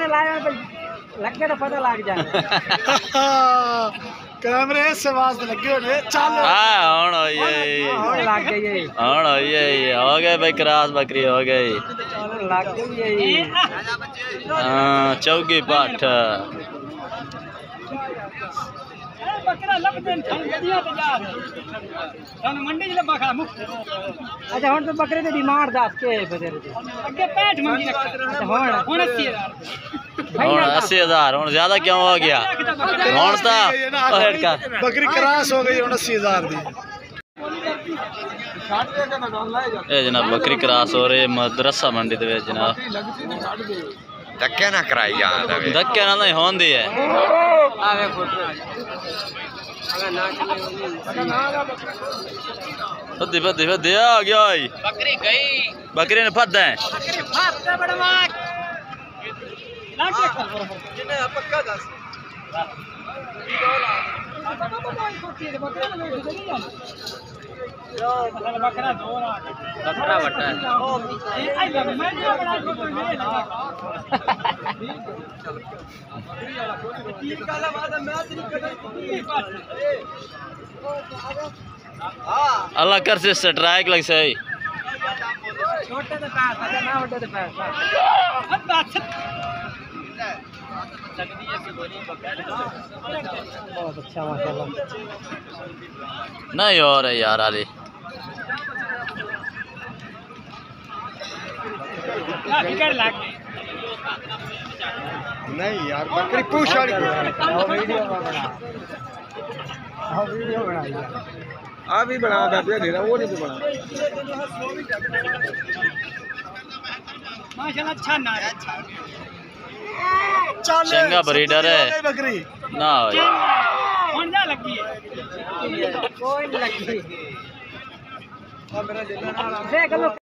कैमरे लाए लग के तो पता लग जाए। कैमरे से वास्ते लगे होने चल हुन लग गई हो गए भाई क्रॉस बकरी हो गई लग गई हां चौकी पाठ बकरा लब दिन ठंडिया ते जा थाने मंडी च लबा खा मुफ्त। अच्छा हुन तो बकरे दी डिमांड दस के बजर दी अगे 65 मंगी रखा। अच्छा हुन 80000 हुन 80000 हुन ज्यादा क्यों हो गया हुन ता बकरी क्रॉस हो गई हुन 80000 दी। ए जनाब बकरी क्रॉस हो रही मदरसा मंडी दे विच जनाब धक्के ना कराई जा धक्के ना नहीं होंदी है आवे फोटो अगर ना चले बद्दी बद्दी बद्दी आ गया बकरी गई बकरी ने फद है बकरी फद बड़ा मार लाग जिने पक्का दस बकरा दो बकरा बटा अल्लाह कर से स्ट्राइक लग सही छोटे तो पैर ना बड़े तो पैर बहुत अच्छा माशाल्लाह नहीं और है यार आली नहीं यार बकरी पूछ वाली वीडियो बना आ भी बना दे दे वो नहीं बना माशाल्लाह अच्छा ना है चंगा ब्रीडर है बकरी ना कौन जा लगी है कोई नहीं लगी देख लो।